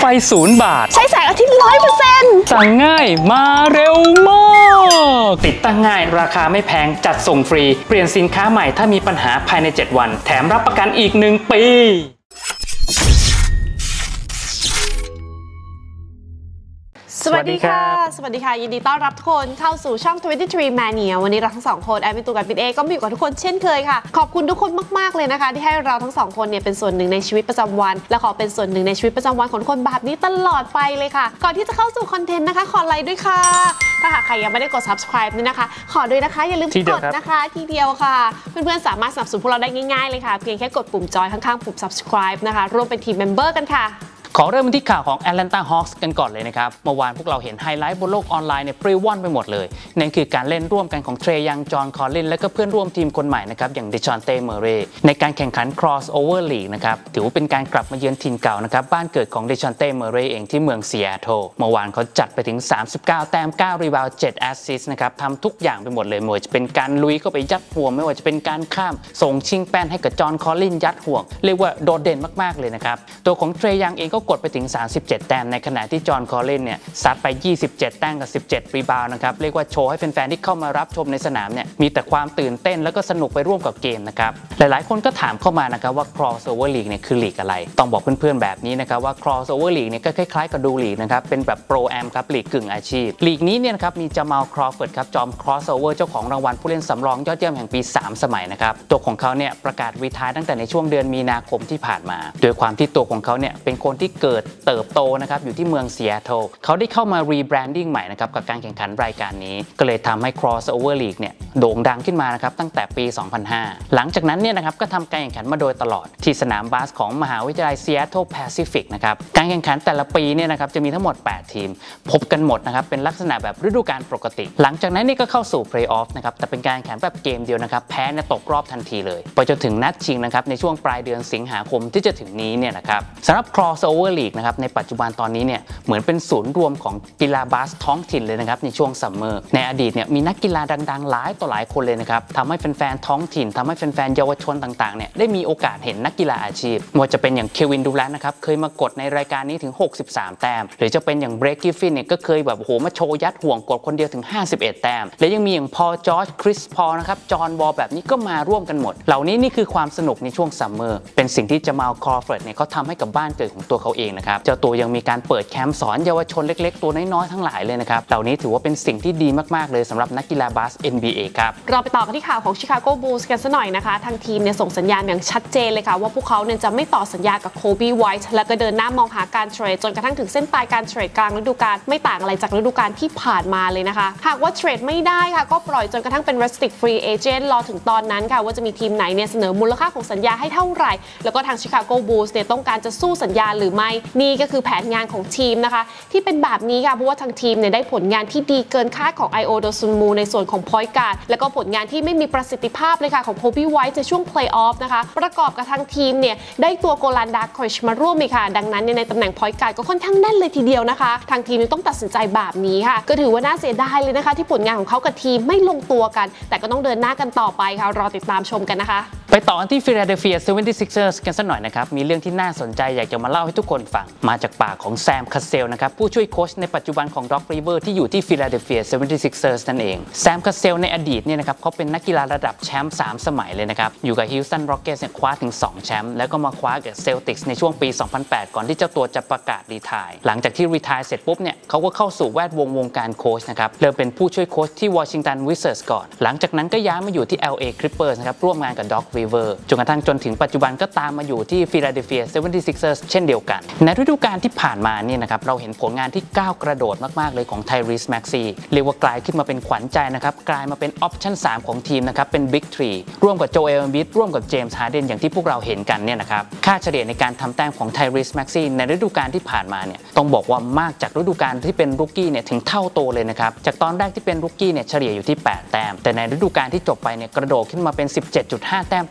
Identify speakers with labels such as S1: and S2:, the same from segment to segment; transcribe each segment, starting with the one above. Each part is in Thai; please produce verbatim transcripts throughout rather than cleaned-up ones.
S1: ไฟศูนย์บาท
S2: ใช้แสงอาทิตย์ร้อยเปอร์เซ็นต์
S1: สั่งง่ายมาเร็วมากติดตั้งง่ายราคาไม่แพงจัดส่งฟรีเปลี่ยนสินค้าใหม่ถ้ามีปัญหาภายในเจ็ดวันแถมรับประกันอีกหนึ่งปี
S2: สวัสดีค่ะสวัสดีค่ะยินดีต้อนรับทุกคนเข้าสู่ช่องยี่สิบสาม Mania วันนี้เราทั้งสองคนแอดมินตูกับปิดเอก็มาอยู่กับทุกคนเช่นเคยค่ะขอบคุณทุกคนมากๆเลยนะคะที่ให้เราทั้งสองคนเนี่ยเป็นส่วนหนึ่งในชีวิตประจำวันและขอเป็นส่วนหนึ่งในชีวิตประจำวันของทุกคนแบบนี้ตลอดไปเลยค่ะก่อนที่จะเข้าสู่คอนเทนต์นะคะขอไลค์ด้วยค่ะถ้าหากใครยังไม่ได้กด Subscribe นี่นะคะขอด้วยนะคะอย่าลืมกดนะคะทีเดียวค่ะเพื่อนๆสามารถสนับสนุนพวกเราได้ง่ายๆเลยค่ะเพียงแค่กดปุ่มจอยข้างๆปุ่ม Subscribe นะคะร่วมเป็นทีมเมมเบอร์กันค่ะ
S1: ขอเริ่มที่ข่าวของ Atlanta Hawks กันก่อนเลยนะครับเมื่อวานพวกเราเห็นไฮไลท์บนโลกออนไลน์เนี่ยปลิวว่อนไปหมดเลยนั่นคือการเล่นร่วมกันของเทรยังจอห์นคอลลินและก็เพื่อนร่วมทีมคนใหม่นะครับอย่างดิชอนเต้เมอร์เรย์ในการแข่งขัน Crossover League นะครับถือว่าเป็นการกลับมาเยือนถิ่นเก่านะครับบ้านเกิดของดิชอนเต้เมอร์เรย์เองที่เมืองซีแอตเทิลเมื่อวานเขาจัดไปถึงสามสิบเก้าแต้มเก้ารีบาวด์เจ็ดแอสซิสต์นะครับทำทุกอย่างไปหมดเลยไม่ว่าจะเป็นการลุยเข้าไปยัดห่วงไม่ว่าจะเป็นการข้ามส่งชิงแป้นให้กับจอห์นคอลลินยัดห่วงเรียกว่าโดดเด่นมากๆเลยนะครับตัวของเทรยังเองก็กดไปถึงสามสิบเจ็ดแต้มในขณะที่จอห์นคอลลินเนี่ยซัดไปยี่สิบเจ็ดแต้มกับสิบเจ็ดรีบาวด์นะครับเรียกว่าโชว์ให้แฟนๆที่เข้ามารับชมในสนามเนี่ยมีแต่ความตื่นเต้นแล้วก็สนุกไปร่วมกับเกมนะครับหลายๆคนก็ถามเข้ามานะครับว่า Crossover League เนี่ยคือลีกอะไรต้องบอกเพื่อนๆแบบนี้นะครับว่า Crossover League เนี่ยก็คล้ายๆกับดูลีกนะครับเป็นแบบโปรแอมครับลีกกึ่งอาชีพลีกนี้เนี่ยนะครับมีจามาล ครอฟอร์ดครับจอม Crossover เจ้าของรางวัลผู้เล่นสำรองยอดเยี่ยมแห่งปีสามสมัยนะครับตัวของเขาเนี่ยประกาศรีไทร์ตั้งแต่ในช่วงเดือนมีนาคมที่ผ่านมาโดยความที่ตัวของเขาเนี่ยเป็นคนที่เกิดเติบโตนะครับอยู่ที่เมืองซีแอตเทิลเขาได้เข้ามารีแบรนดิ้งใหม่นะครับกับการแข่งขันรายการนี้ก็เลยทำให้ Crossover League เนี่ยโด่งดังขึ้นมานะครับตั้งแต่ปี สองพันห้า หลังจากนั้นเนี่ยนะครับก็ทำการแข่งขันมาโดยตลอดที่สนามบาสของมหาวิทยาลัย Seattle Pacific นะครับการแข่งขันแต่ละปีเนี่ยนะครับจะมีทั้งหมดแปดทีมพบกันหมดนะครับเป็นลักษณะแบบฤดูกาลปกติหลังจากนั้นนี่ก็เข้าสู่ Playoff นะครับแต่เป็นการแข่งขันแบบเกมเดียวนะครับแพ้เนี่ยตกรอบทันทีเลยไปจนถึงนัดชิงนะครับในช่วงปลายเดือนสิงหาคมที่จะถึงนี้เนี่ยนะครับสำหรับ Crossover League นะครับในปัจจุบันตอนนี้เนี่ยเหมือนเป็นศูนย์รวมของกีฬาบาสท้องถิ่นเลยนะครับในช่วงซัมเมอร์ในอดีตเนี่ยมีนักกีฬาดังๆหลายต่อหลายคนเลยนะครับทำให้แฟนๆท้องถิ่นทำให้แฟนๆเยาวชนต่างๆเนี่ยได้มีโอกาสเห็นนักกีฬาอาชีพไม่ว่าจะเป็นอย่างเควินดูแรนต์นะครับเคยมากดในรายการนี้ถึงหกสิบสามแต้มหรือจะเป็นอย่างเบรกกิฟฟินเนี่ยก็เคยแบบโอ้โหมาโชว์ยัดห่วงกดคนเดียวถึงห้าสิบเอ็ดแต้มและยังมีอย่างพอลจอร์จคริสพอลนะครับจอห์นวอลแบบนี้ก็มาร่วมกันหมดเหล่านี้นี่คือความสนุกในช่วงซัมเมอร์เป็นสิ่งที่จามาล ครอฟอร์ดเนี่ยเขาทำให้กับบ้านเกิดของตัวเขาเองนะครับเจ้าตัวยังมีการเปิดแคมป์สอนเยาวชนเล็กๆตัวน้อยๆทั้งหลายเลยนะครับเหล่านี้ถือว่าเป็นสิ่งที่ดีมากๆเลยสำหรับนักกีฬาบาส เอ็น บี เอ ครับ
S2: เราไปต่อกันที่ข่าวของ Chicago Bulls กันซะหน่อยนะคะทางทีมเนี่ยส่งสัญญาณอย่างชัดเจนเลยค่ะว่าพวกเขาเนี่ยจะไม่ต่อสัญญากับโคบีไวท์และก็เดินหน้ามองหาการเทรดจนกระทั่งถึงเส้นปลายการเทรดกลางฤดูกาลไม่ต่างอะไรจากฤดูกาลที่ผ่านมาเลยนะคะหากว่าเทรดไม่ได้ค่ะก็ปล่อยจนกระทั่งเป็น restrict free agent รอถึงตอนนั้นค่ะว่าจะมีทีมไหนเนี่ยเสนอมูลค่าของสัญญาให้เท่าไหร่แล้วก็ทาง Chicago Bulls เนี่ยต้องการจะสู้สัญญาหรือไม่นี่ก็คือแผนงานของทีมนะคะที่เป็นแบบนี้ค่ะเพราะว่าทางทีมเนี่ยได้ผลงานที่ดีเกินคาดของไอโอโดซุนมูในส่วนของ point guard แล้วก็ผลงานที่ไม่มีประสิทธิภาพเลยค่ะของโคบีไวท์ในช่วง playoff นะคะประกอบกับทางทีมเนี่ยได้ตัวโกลันดาคริชมาร่วมอีกค่ะดังนั้นในตำแหน่ง point guard ก็ค่อนข้างแน่นเลยทีเดียวนะคะทางทีมต้องตัดสินใจแบบนี้ค่ะก็ถือว่าน่าเสียดายเลยนะคะที่ผลงานของเขากับทีมไม่ลงตัวกันแต่ก็ต้องเดินหน้ากันต่อไปค่ะรอติดตามชมกันนะคะ
S1: ไปต่อกันที่ Philadelphia เซเวนตี้ซิกเซอร์ส กันสักหน่อยนะครับมีเรื่องที่น่าสนใจอยากจะมาเล่าให้ทุกคนฟังมาจากปากของแซม คัสเซลนะครับผู้ช่วยโค้ชในปัจจุบันของ Doc Rivers ที่อยู่ที่ Philadelphia เซเวนตี้ซิกเซอร์ส นั่นเองแซม คัสเซลในอดีตเนี่ยนะครับเขาเป็นนักกีฬาระดับแชมป์สามสมัยเลยนะครับอยู่กับ Houston Rockets เนี่ยคว้าถึงสองแชมป์แล้วก็มาคว้ากับ Celtics ในช่วงปี สองพันแปด ก่อนที่เจ้าตัวจะประกาศรีไทร์หลังจากที่รีไทร์เสร็จปุ๊บเนี่ยเขาก็เข้าสู่แวดวงวงการโค้ชนะครับเริ่มเป็นผู้ช่วยโค้ชที่ Washington Wizards ก่อนหลังจากนั้นก็ย้ายมาอยู่ที่ แอล เอ Clippers นะครับร่วมงานกับ Doc Rivers จนกระทั่งจนถึงปัจจุบันก็ตามมาอยู่ที่ Philadelphia เซเวนตี้ซิกเซอร์ส เช่นเดียวกันในฤดูกาลที่ผ่านมาเนี่ยนะครับเราเห็นผลงานที่ก้าวกระโดดมากๆเลยของ Tyrese Maxey เรียกว่ากลายขึ้นมาเป็นขวัญใจนะครับกลายมาเป็นออปชั่นสามของทีมนะครับเป็น Big ทรีร่วมกับโจเอล เอมบิดร่วมกับเจมส์ ฮาร์เดนอย่างที่พวกเราเห็นกันเนี่ยนะครับค่าเฉลี่ยในการทำแต้มของ Tyrese Maxey ในฤดูกาลที่ผ่านมาเนี่ยต้องบอกว่ามากจากฤดูกาลที่เป็นรุกกี้เนี่ยถึงเท่าโตเลยนะครับจากตอนแรกที่เป็นรุกกี้เนี่ยเฉลี่ยอยู่ที่แปดแต้มแต่ในฤดูกาลที่จบไปเนี่ยกระโดดขึ้นมาเป็น สิบเจ็ดจุดห้า แต้ม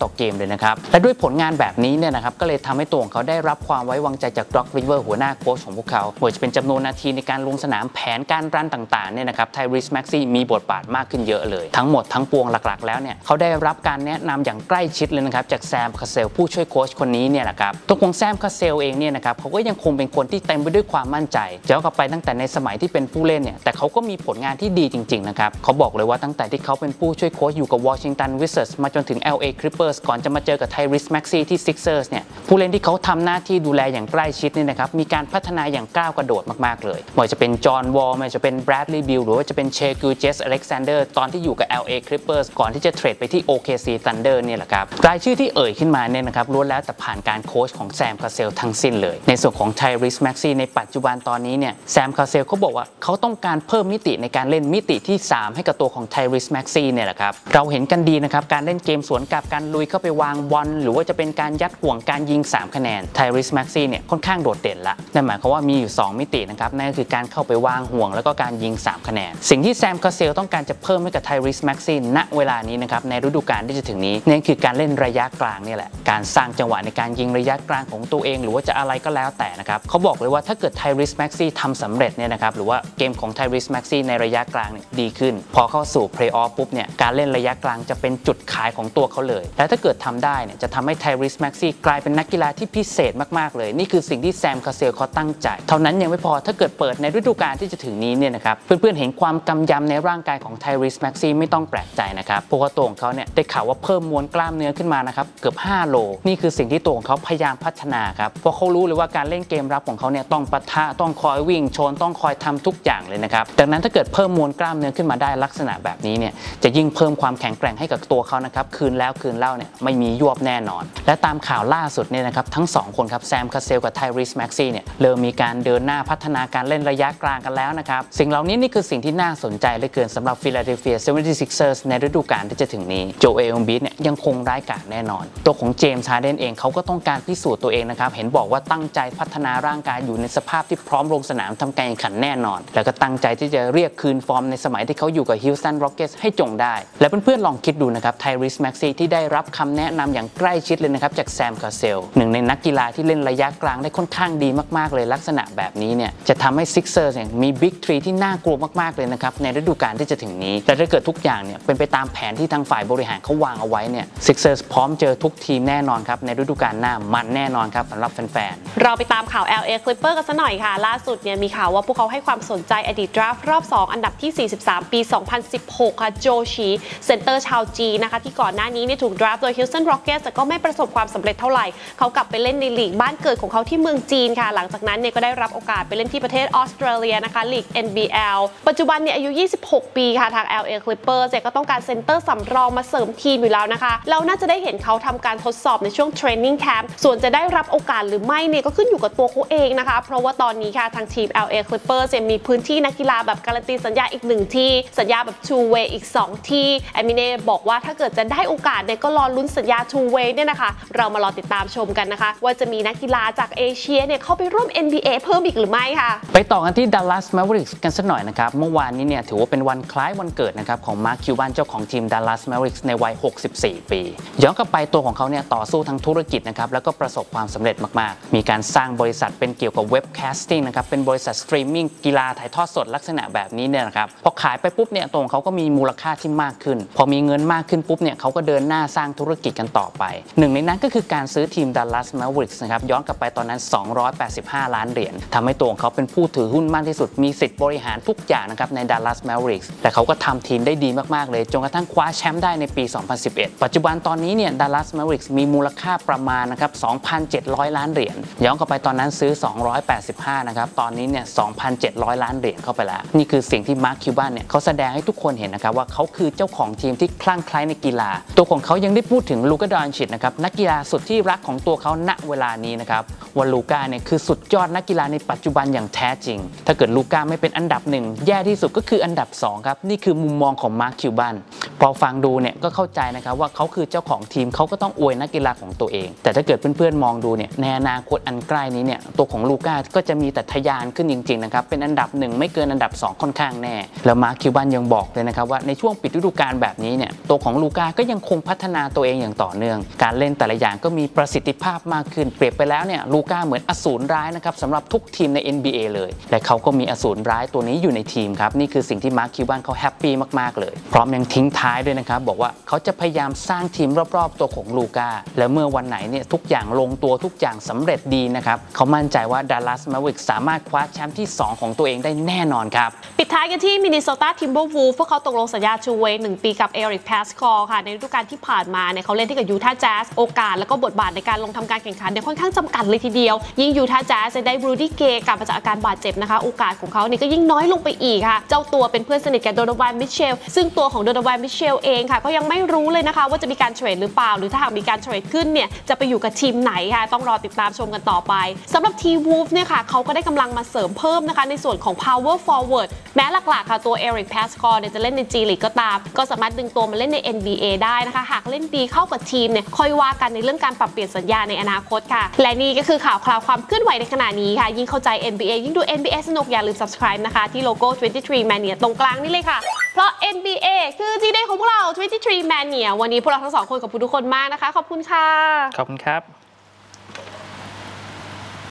S1: ต่อเกมเลยนะครับและด้วยผลงานแบบนี้เนี่ยนะครับก็เลยทำให้ตัวของเขาได้รับความไว้วางใจจากด็อกริเวอร์หัวหน้าโค้ชของพวกเขาไม่ว่าจะเป็นจำนวนนาทีในการลงสนามแผนการรันต่างๆเนี่ยนะครับไทริสแม็กซี่มีบทบาทมากขึ้นเยอะเลยทั้งหมดทั้งปวงหลักๆแล้วเนี่ยเขาได้รับการแนะนำอย่างใกล้ชิดเลยนะครับจากแซมคาเซลผู้ช่วยโค้ชคนนี้เนี่ยนะครับตัวของแซมคาเซลเองเนี่ยนะครับเขาก็ยังคงเป็นคนที่เต็มไปด้วยความมั่นใจย้อนกลับไปตั้งแต่ในสมัยที่เป็นผู้เล่นเนี่ยแต่เขาก็มีผลงานที่ดีจริงๆนะครับเขาบอกเลยว่าตั้งแต่ที่เขาเป็นผู้ช่วยโค้ชอยู่กับวอชิงตันวิซาร์ดมาจนถึง แอล เอ Clippers ก่อนจะมาเจอกับไทริสแม็กซี่ที่ Sixers เนี่ยผู้เล่นที่เขาทำหน้าที่ดูแลอย่างใกล้ชิดนี่นะครับมีการพัฒนาอย่างก้าวกระโดดมากๆเลยไม่ว่าจะเป็นจอห์นวอลไม่ว่าจะเป็นแบรดลีย์บิลหรือว่าจะเป็นเชกิลเจสอเล็กซานเดอร์ตอนที่อยู่กับ แอล เอ Clippers ก่อนที่จะเทรดไปที่ โอ เค ซี Thunder เนี่ยแหละครับรายชื่อที่เอ่ยขึ้นมาเนี่ยนะครับล้วนแล้วแต่ผ่านการโค้ชของแซมคาเซลทั้งสิ้นเลยในส่วนของไทริสแม็กซี่ในปัจจุบันตอนนี้เนี่ยแซมคาเซลเขาบอกว่าเขาต้องการเพิ่มมิติในการเล่นมิติที่สามให้กับตัวของไทริสแม็กซี่เนี่ยแหละครับเราเห็นกันดีนะครับการเล่นเกมสวนกลับการลุยเข้าไปวางบอลหรือว่าจะเป็นการยัดห่วงการยิงสามคะแนนไทริสแม็กซี่เนี่ยค่อนข้างโดดเด่นละนั่นหมายความว่ามีอยู่สองมิตินะครับนั่นก็คือการเข้าไปวางห่วงแล้วก็การยิงสามคะแนนสิ่งที่แซมคาเซลต้องการจะเพิ่มให้กับไทริสแม็กซี่ณเวลานี้นะครับในฤดูกาลที่จะถึงนี้นั่นคือการเล่นระยะกลางนี่แหละการสร้างจังหวะในการยิงระยะกลางของตัวเองหรือว่าจะอะไรก็แล้วแต่นะครับเขาบอกเลยว่าถ้าเกิดไทริสแม็กซี่ทำสำเร็จเนี่ยนะครับหรือว่าเกมของไทริสแม็กซี่ในระยะกลางเนี่ยดีขึ้นพอเข้าสู่เพลย์ออฟปุ๊บเนี่ยการเล่นระยะกลางจะเป็นจุดขายของตัวเขาเลยและถ้าเกิดทำได้เนี่ยจะทำให้ไทริสแม็กซี่กลายเป็นนักกีฬาที่พิเศษมากๆเลยนี่คือสิ่งที่แซมคาเซลเขาตั้งใจเท่านั้นยังไม่พอถ้าเกิดเปิดในฤดูกาลที่จะถึงนี้เนี่ยนะครับเพื่อนๆเห็นความกำยำในร่างกายของไทริสแม็กซี่ไม่ต้องแปลกใจนะครับเพราะว่าตัวของเขาเนี่ยได้ข่าวว่าเพิ่มมวลกล้ามเนื้อขึ้นมานะครับเกือบห้าโลนี่คือสิ่งที่ตัวของเขาพยายามพัฒนาครับเพราะเขารู้เลยว่าการเล่นเกมรับของเขาเนี่ยต้องปะทะต้องคอยวิ่งชนต้องคอยทำทุกอย่างเลยนะครับดังนั้นถ้าเกิดเพิ่มมวลกล้ามเนื้อขึ้นมาได้ลักษณะแบบนี้เนี่ยจะยิ่งเพิ่มความแข็งแกร่งให้กับตัวเขานะครับคืนแล้วคืนเล่าเนี่ยไม่มียวบแน่นอนและตามข่าวล่าสุดเนี่ยนะครับทั้งสองคนครับแซมคาเซลกับไทริสแม็กซี่เนี่ยเริ่มมีการเดินหน้าพัฒนาการเล่นระยะกลางกันแล้วนะครับสิ่งเหล่านี้นี่คือสิ่งที่น่าสนใจเหลือเกินสำหรับฟิลาเดลเฟีย เซเวนตี้ซิกเซอร์ส ในฤดูกาลที่จะถึงนี้โจเอล เอมบิดเนี่ยยังคงร้ายกาจแน่นอนตัวของเจมส์ ฮาร์เดนเองเขาก็ต้องการพิสูจน์ตัวเองนะครับเห็นบอกว่าตั้งใจพัฒนาร่างกายอยู่ในสภาพที่พร้อมลงสนามทำการแข่งขันแน่นอนแล้วก็ตั้งใจที่จะเรียกคืนฟอร์มในสมัยที่เขาอยู่กับฮิลสตันร็อกเก็ตส์ให้จงได้และเพื่อนๆลองคิดดูนะครับไทริสแม็กซี่ที่ได้รับคำแนะนำอย่างใกล้ชิดเลยนะครับจากแซมคาเซลหนึ่งในนักกีฬาที่เล่นระยะกลางได้ค่อนข้างดีมากๆเลยลักษณะแบบนี้เนี่ยจะทำให้ซิกเซอร์เนี่ยมีบิ๊กทรีที่น่ากลัวมากๆเลยนะครับในฤดูกาลที่จะถึงนี้แต่ถ้าเกิดทุกอย่างเนี่ยเป็นไปตามแผนที่ทางฝ่ายบริหารเขาวางเอาไว้เนี่ยซิกเซอร์พร้อมเจอทุกทีมแน่นอนครับในฤดูกาลหน้ามันแน่นอนครับสำหรับแฟนๆ
S2: เราไปตามข่าว แอล เอ Clippers กันซะหน่อยค่ะล่าสุดเนี่ยมีข่าวว่าพวกเขาให้ความสนใจอดีตดราฟต์รอบสองอันดับที่สี่สิบสามปีสองพันสิบหกค่ะโจชีเซนเตอร์ชาวจีนนะคะที่ก่อนหน้านี้เนี่ยถูกดราฟต์โดย Houston Rockets แต่ก็ไม่ประสบความสำเร็จเท่าไหร่เขากลับไปเล่นในลีกบ้านเกิดของเขาที่เมืองจีนค่ะหลังจากนั้นเนี่ยก็ได้รับโอกาสไปเล่นที่ประเทศออสเตรเลียนะคะลีก เอ็น บี แอล ปัจจุบันเนี่ยอายุยี่สิบหกปีค่ะทาง แอล เอ Clippers เนี่ยก็ต้องการเซนเตอร์สำรองมาเสริมทีมอยู่แล้วนะคะเราน่าจะได้เห็นเขาทำการทดสอบในช่วงเทรนนิ่งแคมป์ส่วนจะได้รับโอกาสหรือไม่เนี่ยก็ขึ้นอยู่กับตัวเขาเองนะคะเพราะว่าตอนนี้ค่ะทางทีม แอล เอ Clippers เนี่ยมีพื้นที่นักกีฬาแบบการันตีสัญญาอีกหนึ่งที่สัญญาแบบ two way อีกสองที่แอมิเน่บอกว่าถ้าเกิดจะได้โอกาสเนี่ยก็รอลุ้นสัญญา two way เนี่ยนะคะเรามารอติดตามชมกันนะคะว่าจะมีนักกีฬาจากเอเชียเนี่ยเข้าไปร่วม เอ็น บี เอ เพิ่มอีกหรือไม่ค่ะ
S1: ไปต่อกันที่ Dallas Mavericks กันสักหน่อยนะครับเมื่อวานนี้เนี่ยถือว่าเป็นวันคล้ายวันเกิดนะครับของมาร์ค คิวบันเจ้าของทีม Dallas Mavericks ในวัยหกสิบสี่ปีย้อนกลับไปตัวของเขาเนี่ยต่อสู้ทั้งธุรกิจนะครับแล้วก็ประสบความสำเร็จมากๆมีการสร้างบริษัทเป็นเกี่ยวกับเว็บแคสติ้งนะครับเป็นบริษัทสตรีมมิ่งกีฬาถ่ายทอดสดลักษณะแบบนี้เนี่ยนะครับพอขายไปปุ๊บเนี่ยตัวของเขาก็มีมูลค่าที่มากขึ้นพอมีเงินมากขึ้นปุ๊บเนี่ยเขาก็เดินหน้าสร้างธุรกิจกันต่อไปหนึ่งในนั้นก็คือการซื้อทีม Dallas Mavericks นะครับย้อนกลับไปตอนนั้นสองร้อยแปดสิบห้าล้านเหรียญทำให้ตัวของเขาเป็นผู้ถือหุ้นมากที่สุดมีสิทธิ์บริหารทุกอย่างนะครับใน Dallas Mavericks แต่เขาก็ทำทีมได้ดีมากๆเลยจนกระทั่งคว้าแชมป์ได้ในปี สองพันสิบเอ็ด ปัจจุบันตอนนี้เนี่ย Dallas Mavericks มีมูลค่าประมาณนะครับ สองพันเจ็ดร้อย ล้านเหรียญย้อนกลับไปตอนนั้นซื้อสองร้อยแปดสิบห้านะครับตอนนี้เนี่ย สองพันเจ็ดร้อย ล้านเหรียญเข้าไปแล้วนี่คือสิ่งที่มาร์ค คิวบันเนี่ยเขาแสดงให้ทุกคนเห็นนะครับว่าเขาคือเจ้าของทีมที่คลั่งไคล้ในกีฬาตัวของเขายังได้พูดถึงลูกา ดอนชิชนะครับนักกีฬาสุดที่รักของตัวเขาณเวลานี้นะครับว่าลูกาเนี่ยคือสุดยอดนักกีฬาในปัจจุบันอย่างแท้จริงถ้าเกิดลูกาไม่เป็นอันดับหนึ่งแย่ที่สุดก็คืออันดับสองครับนี่คือมุมมองของมาร์ค คิวบันพอฟังดูเนี่ยก็เข้าใจนะครับว่าเขาคือเจ้าของทีมเขาก็ต้องอวยนักกีฬาของตัวเองแต่ถ้าเกิดเพื่อนๆมองดูเนี่ยในอนาคตอันใกล้นี้เนี่ยตัวของลูก้าก็จะมีแต่ทะยานขึ้นจริงๆนะครับเป็นอันดับหนึ่งไม่เกินอันดับสองค่อนข้างแน่แล้วมาร์คคิวบันยังบอกเลยนะครับว่าในช่วงปิดฤดูกาลแบบนี้เนี่ยตัวของลูก้าก็ยังคงพัฒนาตัวเองอย่างต่อเนื่องการเล่นแต่ละอย่างก็มีประสิทธิภาพมากขึ้นเปรียบไปแล้วเนี่ยลูก้าเหมือนอสูรร้ายนะครับสำหรับทุกทีมใน เอ็น บี เอ เลยและเขาก็มีอสูรร้ายตัวนี้อยู่ในทีมครับนี่คือสิ่งที่มาร์คคิวบันเขาแฮปปี้มากๆเลยพร้อมยังทิ้งท้ายด้วยนะครับบอกว่าเขาจะพยายามสร้างทีมรอบๆตัวของลูก้าและเมื่อวันไหนเนี่ยทุกอย่างลงตัวทุกอย่างสำเร็จดีนะครับเขามั่นใจว่าดัลลัสแมเวริกส์สามารถคว้าแชมป์ที่สองของตัวเองได้แน่นอนครับ
S2: ปิดท้ายกันที่มินนิโซตาทิมเบอร์วูฟพวกเขาตกลงสัญญาชูเวย์หนึ่งปีกับเอริกพาสคอลค่ะในฤดูกาลที่ผ่านมาเนี่ยเขาเล่นที่กับยูทาห์แจ๊สโอกาสและก็บทบาทในการลงทำการแข่งขันเนี่ยค่อนข้างจำกัดเลยทีเดียวยิ่งยูทาห์แจ๊สจะได้บรูดี้เกย์กลับมาจากอาการบาดเจ็บนะคะโอกาสของเขาเนี่ยก็ยิ่งน้อยลงไปอีกค่ะเจ้าตัวเป็นเพื่อนสนิทกับโดโนวานมิเชลซึ่งตัวของโดโนวานมิเชลเองค่ะก็ยังไม่รู้เลยนะคะว่าจะมีการเทรดหรือเปล่าหรือถ้าหากมีการเทรดขึ้นเนี่ยจะไปอยู่กับทีมไหนค่ะต้องรอติดตามชมกันต่อไปสำหรับทีวูฟเนี่ยค่ะเขาก็ได้กำลังมาเสริมเพิ่มนะคะในส่วนของ power forward แม้หลักๆค่ะตัวเอริกพาสคอลเนี่ยจะเล่นใน G League ก็ตามก็สามารถดึงตัวมาเล่นใน เอ็น บี เอ ได้นะคะหากเล่นดีเข้ากับทีมเนี่ยค่อยว่ากันในเรื่องการปรับเปลี่ยนสัญญาในอนาคตค่ะและนี่ก็คือข่าวคราวความเคลื่อนไหวในขณะนี้ค่ะยิ่งเข้าใจ เอ็น บี เอ ยิ่งดู เอ็น บี เอ สนุกอย่าลืม subscribe นะคะที่โลโก้ ทเวนตี้ทรี Mania ตรงกลางนี่เลยค่ะเพราะ เอ็น บี เอ คือ G-Day ของพวกเรา ทเวนตี้ทรี Mania วันนี้พวกเราทั้งสองคนขอบคุณทุกคนมากนะคะขอบคุณค่ะ
S1: ขอบคุณครับ